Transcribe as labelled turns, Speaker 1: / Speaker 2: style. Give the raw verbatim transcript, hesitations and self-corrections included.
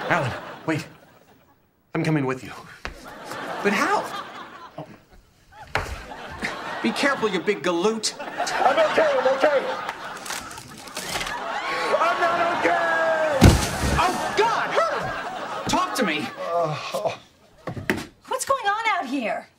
Speaker 1: Alan, wait. I'm coming with you.
Speaker 2: But how? Oh. Be careful, you big galoot.
Speaker 3: I'm okay, I'm okay. I'm not okay!
Speaker 2: Oh, God, Herb! Talk to me. Uh,
Speaker 4: What's going on out here?